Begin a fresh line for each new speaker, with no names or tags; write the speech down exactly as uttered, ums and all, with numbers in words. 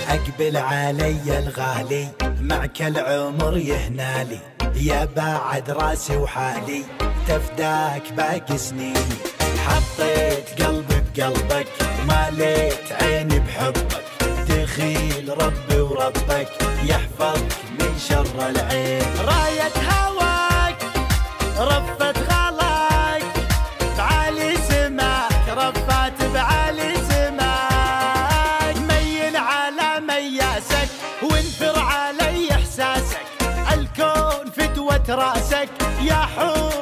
أقبل علي الغالي معك العمر يهنالي، يا بعد راسي وحالي تفداك باقي سنيني. حطيت قلبي بقلبك ماليت عيني بحبك، دخيل ربي وربك يحفظك من شر العين. راية هواك رفت غلاك بعلي سماك، رفات بعلي سماك. ميل على مياسك وانثر علي احساسك، الكون فتوة راسك يا حور